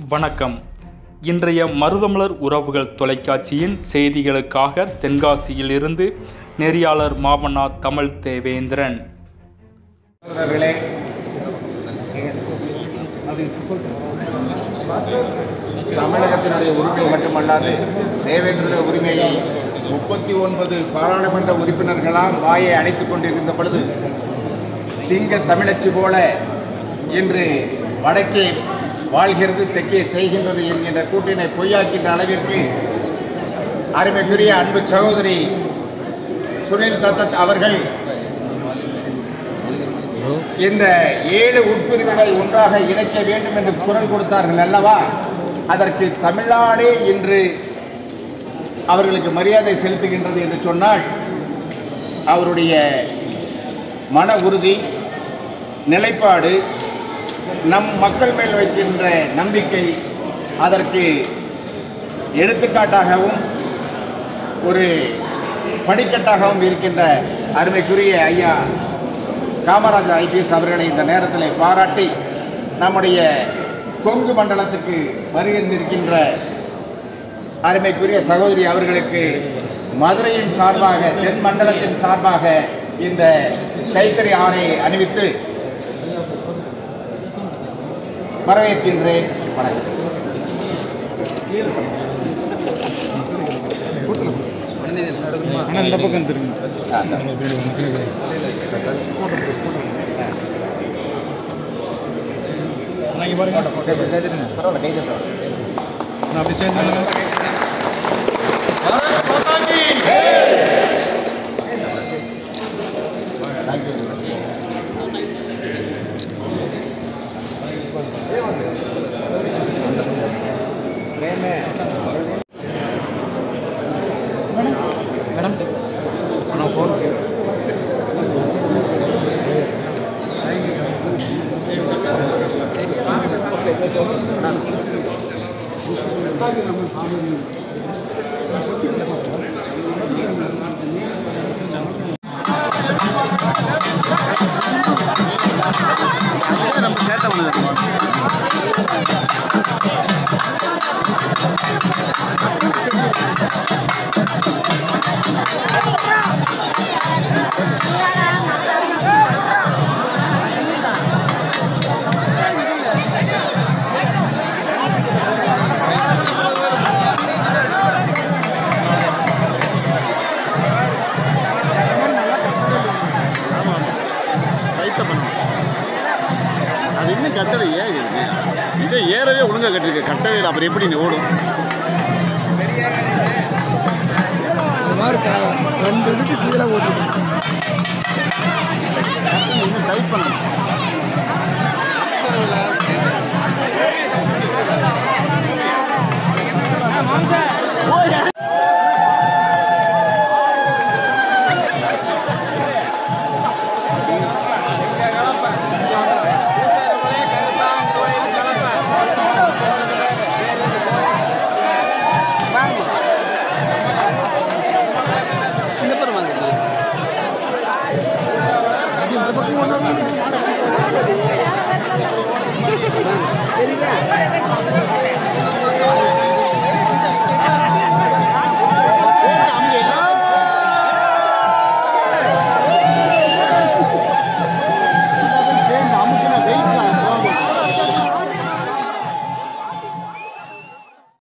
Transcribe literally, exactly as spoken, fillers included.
வணக்கம். இன்றைய மருதமலர் உறவுகள் தொலைக்காட்சியின் செய்திகளுக்காக தென்காசியில் இருந்து நெறியாளர் மாமன்னா தமிழ் தேவேந்திரன். தமிழகத்தினுடைய உரிமை மட்டுமல்லாது தேவேந்திரனுடைய உரிமையை முப்பத்தி ஒன்பது பாராளுமன்ற உறுப்பினர்களால் வாயை அடைத்துக் கொண்டிருந்த பொழுது சிங்க தமிழச்சி போல இன்று வடக்கே வாழ்கிறது தெற்கே தேய்கின்றது என்கின்ற கூட்டினை பொய்யாக்கின்ற அளவிற்கு அருமைக்குரிய அன்பு சகோதரி சுனில் தத்தத் அவர்கள் இந்த ஏழு உட்பிரிவுகளை ஒன்றாக இணைக்க வேண்டும் என்று குரல் கொடுத்தார்கள் அல்லவா? அதற்கு தமிழ்நாடே இன்று அவர்களுக்கு மரியாதை செலுத்துகின்றது என்று சொன்னால் அவருடைய மன உறுதி, நிலைப்பாடு, நம் மக்கள் மேல் வைக்கின்ற நம்பிக்கை அதற்கு எடுத்துக்காட்டாகவும் ஒரு படிக்கட்டாகவும் இருக்கின்ற அருமைக்குரிய ஐயா காமராஜர் ஐபிஎஸ் அவர்களை இந்த நேரத்தில் பாராட்டி நம்முடைய கொங்கு மண்டலத்துக்கு வருகின்றிருக்கின்ற அருமைக்குரிய சகோதரி அவர்களுக்கு மதுரையின் சார்பாக, தென் மண்டலத்தின் சார்பாக இந்த கைத்தறி ஆணையை அணிவித்து வரவேற்கின்றேன். வணக்கம். இந்த பக்கம் திரும்ப அது இன்னும் கட்டளை ஏன் இருக்கு? இதை ஏறவே ஒழுங்காக கட்டிருக்க கட்டவே இல்லை. அப்புறம் எப்படி நீ ஓடும்? ரெண்டு இதுக்கு கீழே ஓட்டு டைப் பண்ண Jadi